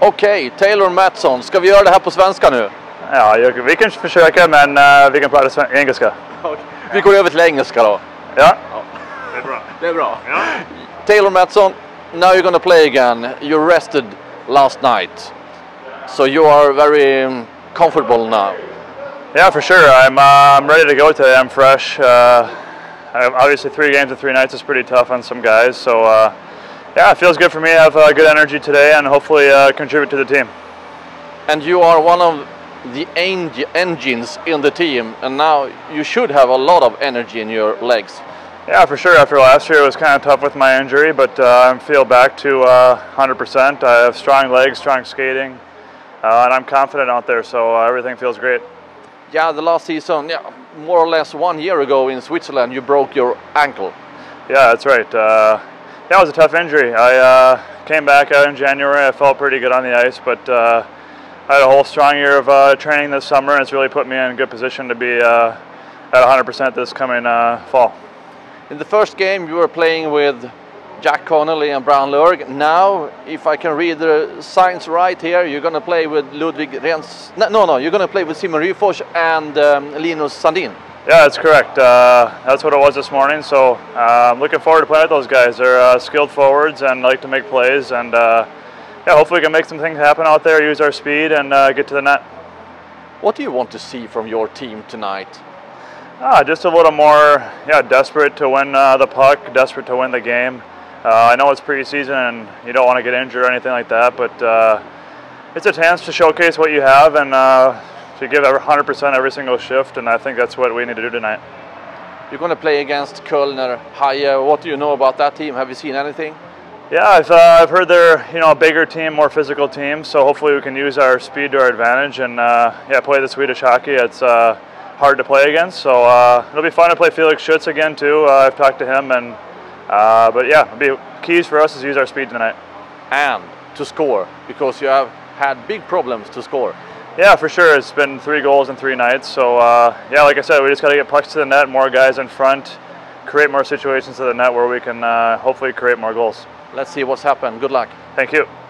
Okej, Taylor Mattsson, ska vi göra det här på svenska nu? Ja, vi kan försöka, men vi kan prata engelska. Okay. Vi går över till engelska då. Ja, det är bra. Det är bra. Ja. Taylor Mattsson, now you're gonna play again. You rested last night, so you are very comfortable now. Yeah, for sure. I'm ready to go today. I'm fresh. Obviously, 3 games in 3 nights is pretty tough on some guys, so yeah, it feels good for me to have good energy today and hopefully contribute to the team. And you are one of the engines in the team, and now you should have a lot of energy in your legs. Yeah, for sure. After last year, it was kind of tough with my injury, but I feel back to 100%. I have strong legs, strong skating, and I'm confident out there, so everything feels great. Yeah, the last season, yeah, more or less 1 year ago in Switzerland, you broke your ankle. Yeah, that's right. That was a tough injury. I came back out in January. I felt pretty good on the ice, but I had a whole strong year of training this summer, and it's really put me in a good position to be at 100% this coming fall. In the first game, you were playing with Jack Connolly and Brown Lurg. Now, if I can read the signs right here, you're going to play with Ludwig Rens. No, you're going to play with Simon Ryfors and Linus Sandin. Yeah, that's correct. That's what it was this morning. So I'm looking forward to playing with those guys. They're skilled forwards and like to make plays. And yeah, hopefully we can make some things happen out there, use our speed, and get to the net. What do you want to see from your team tonight? Just a little more, desperate to win the puck, desperate to win the game. I know it's preseason and you don't want to get injured or anything like that, but it's a chance to showcase what you have and to give 100% every single shift, and I think that's what we need to do tonight. You're going to play against Kölner Haie. What do you know about that team? Have you seen anything? Yeah, I've heard they're a bigger team, more physical team, so hopefully we can use our speed to our advantage and play the Swedish hockey. It's hard to play against, so it'll be fun to play Felix Schütz again too. I've talked to him, and but yeah, keys for us is to use our speed tonight. And to score, because you have had big problems to score. Yeah, for sure. It's been 3 goals in 3 nights. So yeah, like I said, we just got to get pucks to the net, more guys in front, create more situations to the net where we can hopefully create more goals. Let's see what's happened. Good luck. Thank you.